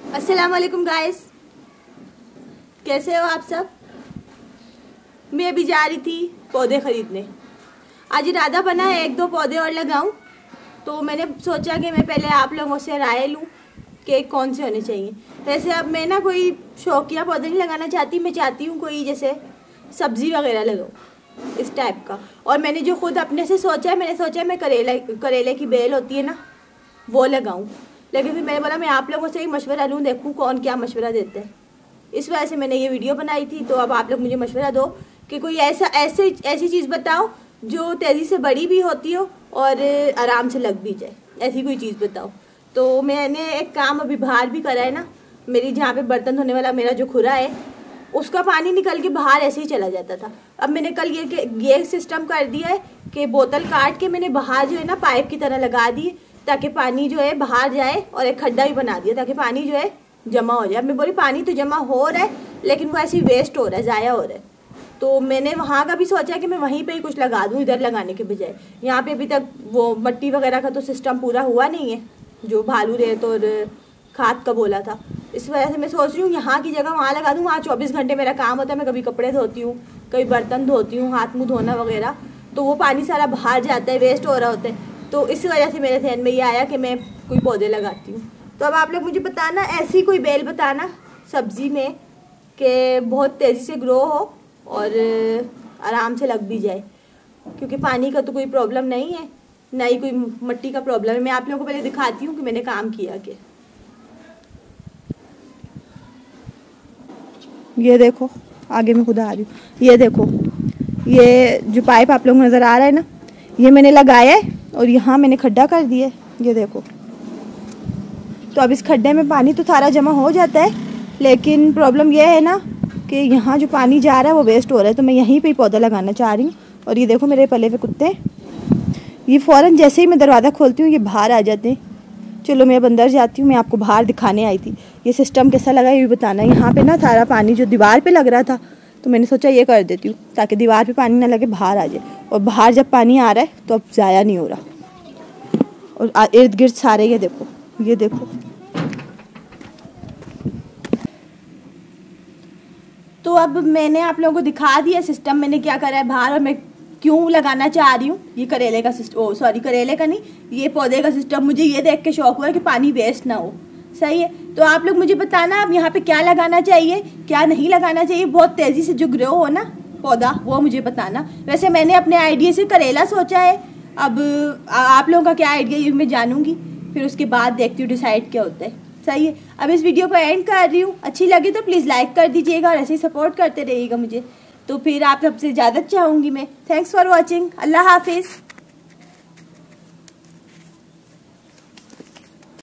अस्सलाम वालेकुम गाइस, कैसे हो आप सब। मैं अभी जा रही थी पौधे ख़रीदने। आज इरादा बना है 1-2 पौधे और लगाऊं, तो मैंने सोचा कि मैं पहले आप लोगों से राय लूं कि कौन से होने चाहिए। वैसे अब मैं ना कोई शौकिया पौधे नहीं लगाना चाहती, मैं चाहती हूँ कोई जैसे सब्ज़ी वगैरह लगाऊँ इस टाइप का। और मैंने जो खुद अपने से सोचा है, मैंने सोचा है मैं करेले की बेल होती है ना, वो लगाऊँ। लेकिन फिर मैंने बोला मैं आप लोगों से ही मशवरा लूँ, देखूँ कौन क्या मशवरा देते हैं। इस वजह से मैंने ये वीडियो बनाई थी। तो अब आप लोग मुझे मशवरा दो कि कोई ऐसी चीज़ बताओ जो तेज़ी से बड़ी भी होती हो और आराम से लग भी जाए, ऐसी कोई चीज़ बताओ। तो मैंने एक काम अभी बाहर भी करा है ना, मेरी जहाँ पे बर्तन धोने वाला मेरा जो खुरा है उसका पानी निकल के बाहर ऐसे ही चला जाता था। अब मैंने कल ये सिस्टम कर दिया है कि बोतल काट के मैंने बाहर जो है ना पाइप की तरह लगा दी, ताकि पानी जो है बाहर जाए, और एक खड्डा भी बना दिया ताकि पानी जो है जमा हो जाए। अब मैं बोली पानी तो जमा हो रहा है लेकिन वो ऐसे वेस्ट हो रहा है, ज़ाया हो रहा है। तो मैंने वहाँ का भी सोचा कि मैं वहीं पे ही कुछ लगा दूँ, इधर लगाने के बजाय। यहाँ पे अभी तक वो मट्टी वगैरह का तो सिस्टम पूरा हुआ नहीं है, जो भालू रेत और खाद का बोला था। इस वजह से मैं सोच रही हूँ यहाँ की जगह वहाँ लगा दूँ। वहाँ 24 घंटे मेरा काम होता है, मैं कभी कपड़े धोती हूँ, कभी बर्तन धोती हूँ, हाथ मुँह धोना वगैरह, तो वो पानी सारा बाहर जाता है, वेस्ट हो रहा होता है। तो इस वजह से मेरे ध्यान में ये आया कि मैं कोई पौधे लगाती हूँ। तो अब आप लोग मुझे बताना, ऐसी कोई बेल बताना सब्ज़ी में कि बहुत तेज़ी से ग्रो हो और आराम से लग भी जाए, क्योंकि पानी का तो कोई प्रॉब्लम नहीं है, ना ही कोई मिट्टी का प्रॉब्लम है। मैं आप लोगों को पहले दिखाती हूँ कि मैंने काम किया कि ये देखो, आगे मैं खुद आ रही हूँ। ये देखो, ये जो पाइप आप लोगों को नज़र आ रहा है ना, ये मैंने लगाया है और यहाँ मैंने खड्डा कर दिया है, ये देखो। तो अब इस खड्डे में पानी तो सारा जमा हो जाता है, लेकिन प्रॉब्लम ये है ना कि यहाँ जो पानी जा रहा है वो वेस्ट हो रहा है। तो मैं यहीं पे ही पौधा लगाना चाह रही हूँ। और ये देखो मेरे पले पे कुत्ते, ये फ़ौरन जैसे ही मैं दरवाज़ा खोलती हूँ ये बाहर आ जाते हैं। चलो मैं अब अंदर जाती हूँ, मैं आपको बाहर दिखाने आई थी। ये सिस्टम कैसा लगा ये भी बताना। यहाँ पे ना सारा पानी जो दीवार पे लग रहा था, तो मैंने सोचा ये कर देती हूँ ताकि दीवार पे पानी ना लगे, बाहर आ जाए। और बाहर जब पानी आ रहा है तो अब ज़ाया नहीं हो रहा। और इर्द गिर्द सारे ये देखो, ये देखो। तो अब मैंने आप लोगों को दिखा दिया सिस्टम मैंने क्या करा है बाहर, और मैं क्यों लगाना चाह रही हूँ ये करेले का सिस्टम। सॉरी, करेले का नहीं, ये पौधे का सिस्टम। मुझे ये देख के शौक हुआ कि पानी वेस्ट ना हो। सही है, तो आप लोग मुझे बताना अब यहाँ पे क्या लगाना चाहिए, क्या नहीं लगाना चाहिए, बहुत तेज़ी से जो ग्रो हो ना पौधा, वो मुझे बताना। वैसे मैंने अपने आइडिया से करेला सोचा है, अब आप लोगों का क्या आइडिया ये मैं जानूँगी, फिर उसके बाद देखती हूँ डिसाइड क्या होता है। सही है, अब इस वीडियो को एंड कर रही हूँ। अच्छी लगी तो प्लीज़ लाइक कर दीजिएगा और ऐसे ही सपोर्ट करते रहिएगा मुझे। तो फिर आप सबसे इजाज़त चाहूँगी मैं। Thanks for watching. अल्लाह हाफिज़।